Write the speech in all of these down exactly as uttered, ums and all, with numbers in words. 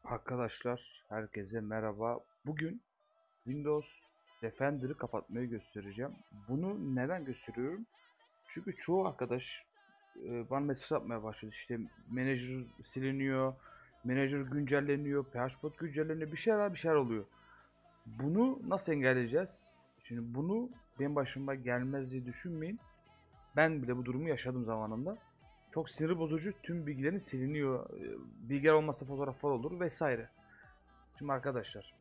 Arkadaşlar, herkese merhaba. Bugün Windows Defender'ı kapatmayı göstereceğim. Bunu neden gösteriyorum? Çünkü çoğu arkadaş e, bana mesaj atmaya başladı. İşte Manager siliniyor, Manager güncelleniyor, PHP güncelleniyor, bir şeyler bir şeyler oluyor. Bunu nasıl engelleyeceğiz? Şimdi bunu benim başıma gelmez diye düşünmeyin. Ben bile bu durumu yaşadım zamanında. Çok sinir bozucu, tüm bilgilerin siliniyor. E, Bilgiler olmazsa fotoğraflar olur vesaire. Şimdi arkadaşlar,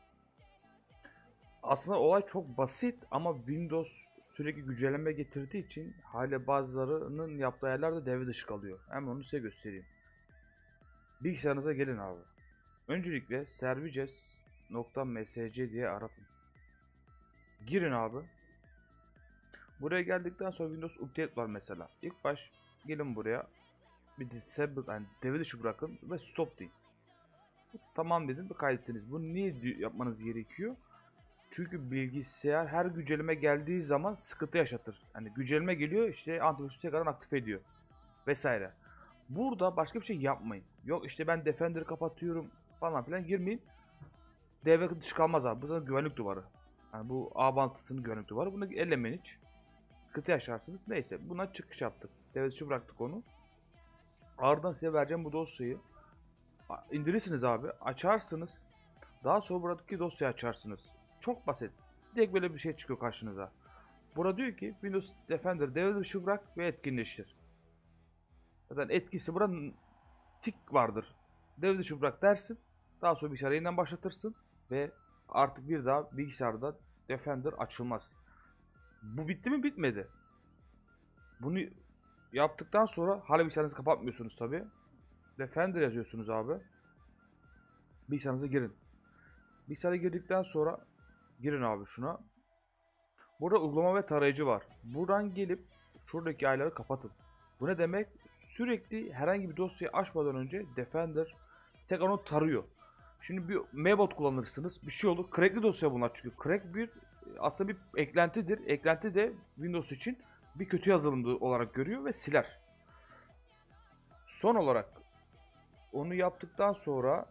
aslında olay çok basit ama Windows sürekli güncelleme getirdiği için hala bazılarının yaptığı yerler de devre dışı kalıyor. Hemen onu size göstereyim. Bilgisayarınıza gelin abi. Öncelikle services nokta msc diye aratın. Girin abi. Buraya geldikten sonra Windows Update var mesela. İlk baş gelin buraya. Bir disable, yani devre dışı bırakın ve stop deyin. Tamam dedim ve kaydettiniz. Bunu niye yapmanız gerekiyor? Çünkü bilgisayar her güncelleme geldiği zaman sıkıntı yaşatır. Hani güncelleme geliyor, işte antivirüsü tekrardan aktif ediyor vesaire. Burada başka bir şey yapmayın. Yok işte ben Defender'ı kapatıyorum falan filan, girmeyin. Devre dışı kalmaz abi. Bu da güvenlik duvarı. Yani bu ağ bağlantısının güvenlik duvarı. Bunu ellemeyin hiç. Sıkıntı yaşarsınız. Neyse, buna çıkış yaptık. Devre dışı bıraktık onu. Ardından size vereceğim bu dosyayı. İndirirsiniz abi. Açarsınız. Daha sonra buradaki dosyayı açarsınız. Çok basit. Direkt böyle bir şey çıkıyor karşınıza. Burada diyor ki Windows Defender devre dışı bırak ve etkinleştir. Zaten etkisi buranın tik vardır. Devre dışı bırak dersin. Daha sonra bilgisayarı yeniden başlatırsın ve artık bir daha bilgisayarda Defender açılmaz. Bu bitti mi? Bitmedi. Bunu yaptıktan sonra hala bilgisayarınızı kapatmıyorsunuz tabi. Defender yazıyorsunuz abi. Bilgisayarınıza girin. Bilgisayara girdikten sonra girin abi şuna. Burada uygulama ve tarayıcı var. Buradan gelip şuradaki ayarları kapatın. Bu ne demek? Sürekli herhangi bir dosyayı açmadan önce Defender tekrar onu tarıyor. Şimdi bir Mbot kullanırsınız. Bir şey olur. Crackli dosya bunlar çünkü. Crack bir aslında bir eklentidir. Eklenti de Windows için bir kötü yazılımdı olarak görüyor ve siler. Son olarak onu yaptıktan sonra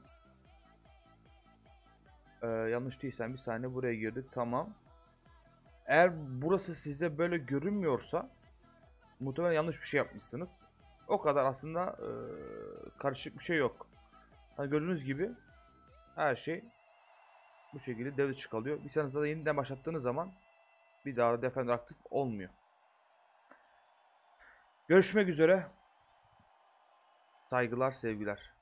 e, yanlış değilsem bir saniye buraya girdik. Tamam. Eğer burası size böyle görünmüyorsa muhtemelen yanlış bir şey yapmışsınız. O kadar aslında e, karışık bir şey yok. Hani gördüğünüz gibi her şey bu şekilde devre dışı kalıyor. Bilgisayarınızda da yeniden başlattığınız zaman bir daha Defender aktif olmuyor. Görüşmek üzere. Saygılar, sevgiler.